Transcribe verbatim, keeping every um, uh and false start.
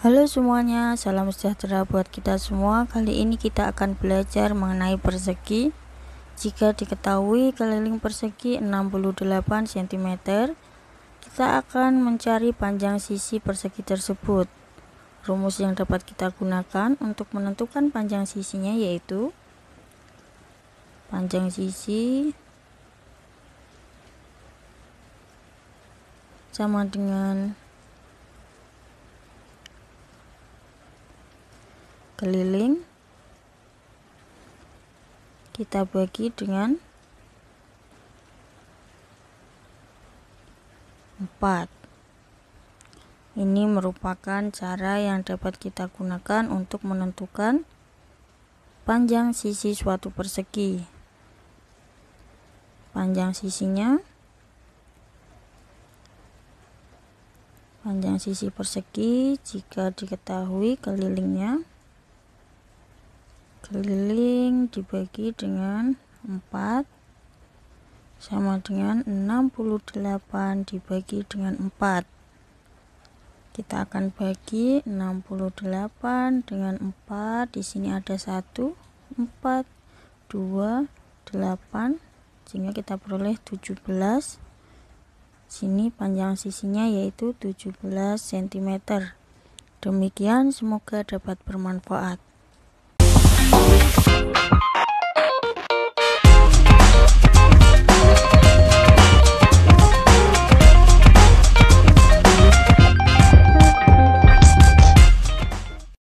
Halo semuanya, salam sejahtera buat kita semua. Kali ini kita akan belajar mengenai persegi. Jika diketahui keliling persegi enam puluh delapan sentimeter, kita akan mencari panjang sisi persegi tersebut. Rumus yang dapat kita gunakan untuk menentukan panjang sisinya yaitu panjang sisi sama dengan keliling kita bagi dengan empat. Ini merupakan cara yang dapat kita gunakan untuk menentukan panjang sisi suatu persegi. Panjang sisinya panjang sisi persegi jika diketahui kelilingnya, keliling dibagi dengan empat sama dengan enam puluh delapan dibagi dengan empat. Kita akan bagi enam puluh delapan dengan empat. Di sini ada satu, empat, dua, delapan, sehingga kita peroleh tujuh belas. Sini panjang sisinya yaitu tujuh belas sentimeter. Demikian, semoga dapat bermanfaat.